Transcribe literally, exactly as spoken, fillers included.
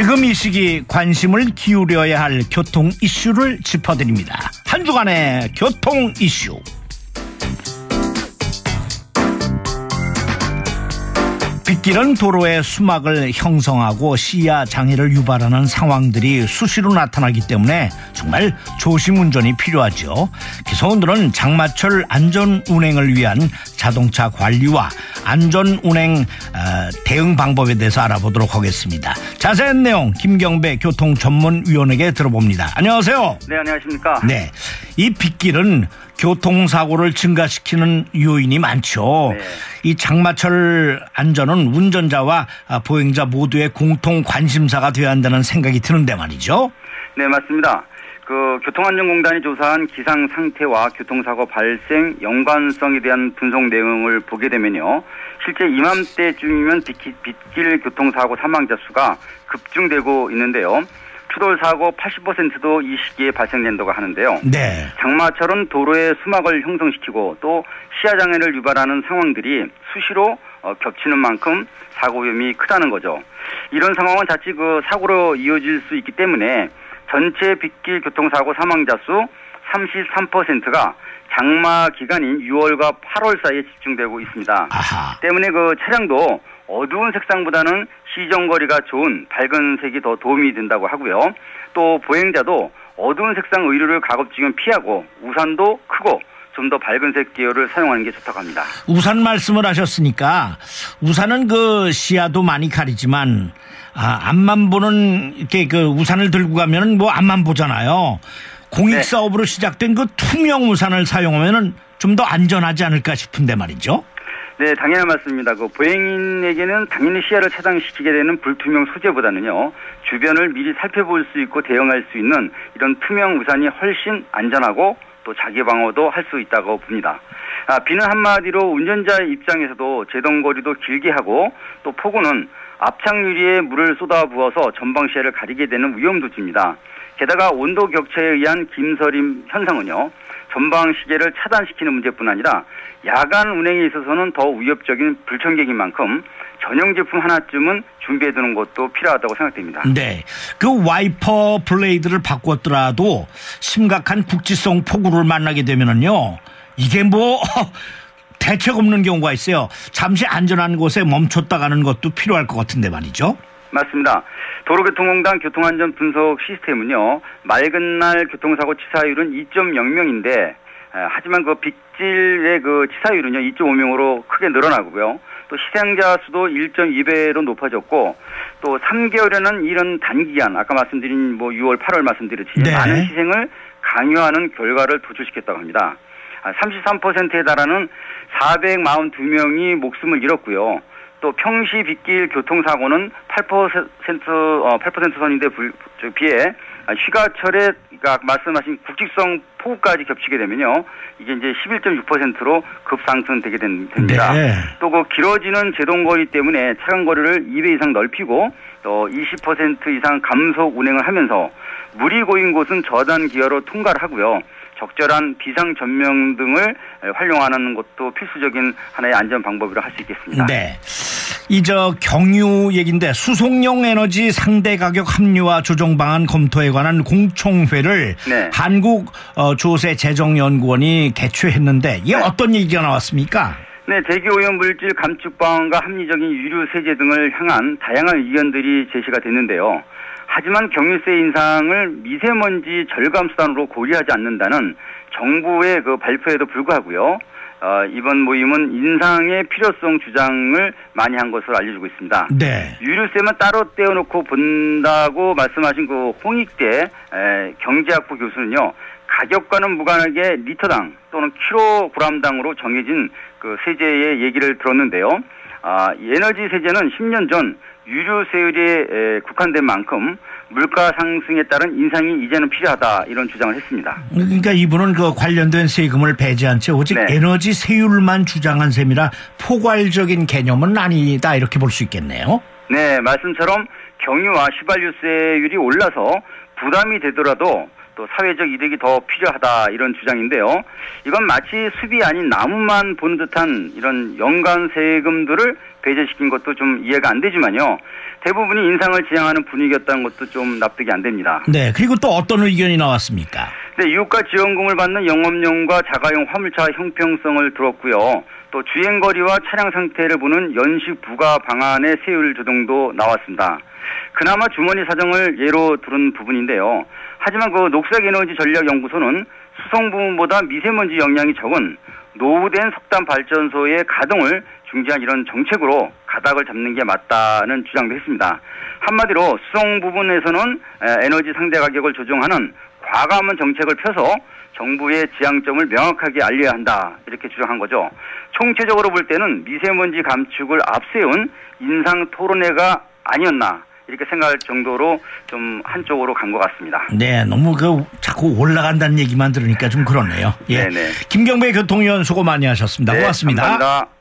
지금 이 시기 관심을 기울여야 할 교통 이슈를 짚어드립니다. 한 주간의 교통 이슈. 빗길은 도로의 수막을 형성하고 시야 장애를 유발하는 상황들이 수시로 나타나기 때문에 정말 조심 운전이 필요하죠. 그래서 오늘은 장마철 안전운행을 위한 자동차 관리와 안전운행 대응 방법에 대해서 알아보도록 하겠습니다. 자세한 내용 김경배 교통전문위원에게 들어봅니다. 안녕하세요. 네, 안녕하십니까. 네, 이 빗길은 교통사고를 증가시키는 요인이 많죠. 네. 이 장마철 안전은 운전자와 보행자 모두의 공통 관심사가 되어야 한다는 생각이 드는데 말이죠. 네, 맞습니다. 그 교통안전공단이 조사한 기상 상태와 교통사고 발생 연관성에 대한 분석 내용을 보게 되면요, 실제 이맘때쯤이면 빗길, 빗길 교통사고 사망자 수가 급증되고 있는데요. 추돌 사고 팔십 퍼센트도 이 시기에 발생된다고 하는데요. 네. 장마철은 도로에 수막을 형성시키고 또 시야 장애를 유발하는 상황들이 수시로 어, 겹치는 만큼 사고 위험이 크다는 거죠. 이런 상황은 자칫 그 사고로 이어질 수 있기 때문에 전체 빗길 교통사고 사망자 수 삼십삼 퍼센트가 장마 기간인 유월과 팔월 사이에 집중되고 있습니다. 아하. 때문에 그 차량도 어두운 색상보다는 시정거리가 좋은 밝은 색이 더 도움이 된다고 하고요. 또 보행자도 어두운 색상 의류를 가급적이면 피하고 우산도 크고 좀 더 밝은 색 계열을 사용하는 게 좋다고 합니다. 우산 말씀을 하셨으니까 우산은 그 시야도 많이 가리지만 아, 앞만 보는 이렇게 그 우산을 들고 가면은 뭐 앞만 보잖아요. 공익 사업으로 네. 시작된 그 투명 우산을 사용하면은 좀 더 안전하지 않을까 싶은데 말이죠. 네, 당연한 말씀입니다. 그 보행인에게는 당연히 시야를 차단시키게 되는 불투명 소재보다는요, 주변을 미리 살펴볼 수 있고 대응할 수 있는 이런 투명 우산이 훨씬 안전하고 또 자기 방어도 할 수 있다고 봅니다. 아, 비는 한마디로 운전자 입장에서도 제동거리도 길게 하고 또 폭우는 앞창 유리에 물을 쏟아부어서 전방 시야를 가리게 되는 위험도 줍니다. 게다가 온도 격차에 의한 김서림 현상은요, 전방 시계를 차단시키는 문제뿐 아니라 야간 운행에 있어서는 더 위협적인 불청객인 만큼 전용 제품 하나쯤은 준비해두는 것도 필요하다고 생각됩니다. 네, 그 와이퍼 블레이드를 바꿨더라도 심각한 국지성 폭우를 만나게 되면은요, 이게 뭐 대책 없는 경우가 있어요. 잠시 안전한 곳에 멈췄다 가는 것도 필요할 것 같은데 말이죠. 맞습니다. 도로교통공단 교통안전 분석 시스템은요, 맑은 날 교통사고 치사율은 이 점 영 명인데 하지만 그 빗길의 그 치사율은요 이 점 오 명으로 크게 늘어나고요. 또 희생자 수도 일 점 이 배로 높아졌고 또 삼 개월에는 이런 단기간 아까 말씀드린 뭐 유월, 팔월 말씀드렸듯이 네. 많은 희생을 강요하는 결과를 도출시켰다고 합니다. 삼십삼 퍼센트에 달하는 사백사십이 명이 목숨을 잃었고요. 또 평시 빗길 교통사고는 팔 퍼센트, 어, 팔 퍼센트 선인데 불, 비해 휴가철에 그러니까 말씀하신 국지성 폭우까지 겹치게 되면요, 이게 이제 십일 점 육 퍼센트로 급상승되게 됩니다. 네. 또 그 길어지는 제동거리 때문에 차간 거리를 이 배 이상 넓히고 또 이십 퍼센트 이상 감속 운행을 하면서 물이 고인 곳은 저단 기어로 통과를 하고요. 적절한 비상 전명 등을 활용하는 것도 필수적인 하나의 안전 방법이라 할 수 있겠습니다. 네, 이 저 경유 얘기인데 수송용 에너지 상대 가격 합리화 조정 방안 검토에 관한 공청회를 네. 한국 조세 재정연구원이 개최했는데 이게 네. 어떤 얘기가 나왔습니까? 네, 대기오염 물질 감축 방안과 합리적인 유류 세제 등을 향한 다양한 의견들이 제시가 됐는데요. 하지만 경유세 인상을 미세먼지 절감 수단으로 고려하지 않는다는 정부의 그 발표에도 불구하고요. 어, 이번 모임은 인상의 필요성 주장을 많이 한 것으로 알려지고 있습니다. 네. 유류세만 따로 떼어놓고 본다고 말씀하신 그 홍익대 에, 경제학부 교수는요, 가격과는 무관하게 리터당 또는 킬로그램당으로 정해진 그 세제의 얘기를 들었는데요. 아, 에너지 세제는 십 년 전 유류세율에 국한된 만큼 물가 상승에 따른 인상이 이제는 필요하다 이런 주장을 했습니다. 그러니까 이분은 그 관련된 세금을 배제한 채 오직 네. 에너지 세율만 주장한 셈이라 포괄적인 개념은 아니다 이렇게 볼 수 있겠네요. 네, 말씀처럼 경유와 휘발유세율이 올라서 부담이 되더라도 또 사회적 이득이 더 필요하다 이런 주장인데요. 이건 마치 숲이 아닌 나무만 보는 듯한 이런 연간 세금들을 배제시킨 것도 좀 이해가 안 되지만요. 대부분이 인상을 지향하는 분위기였다는 것도 좀 납득이 안 됩니다. 네, 그리고 또 어떤 의견이 나왔습니까? 네, 유가 지원금을 받는 영업용과 자가용 화물차 형평성을 들었고요. 또 주행거리와 차량 상태를 보는 연식 부과 방안의 세율 조정도 나왔습니다. 그나마 주머니 사정을 예로 들은 부분인데요. 하지만 그 녹색에너지전략연구소는 수송 부분보다 미세먼지 영향이 적은 노후된 석탄 발전소의 가동을 중지한 이런 정책으로 가닥을 잡는 게 맞다는 주장도 했습니다. 한마디로 수송 부분에서는 에너지 상대 가격을 조정하는 과감한 정책을 펴서 정부의 지향점을 명확하게 알려야 한다 이렇게 주장한 거죠. 총체적으로 볼 때는 미세먼지 감축을 앞세운 인상 토론회가 아니었나 이렇게 생각할 정도로 좀 한쪽으로 간 것 같습니다. 네, 너무 그 자꾸 올라간다는 얘기만 들으니까 좀 그렇네요. 예. 네네. 김경배 교통위원 수고 많이 하셨습니다. 네, 고맙습니다. 감사합니다.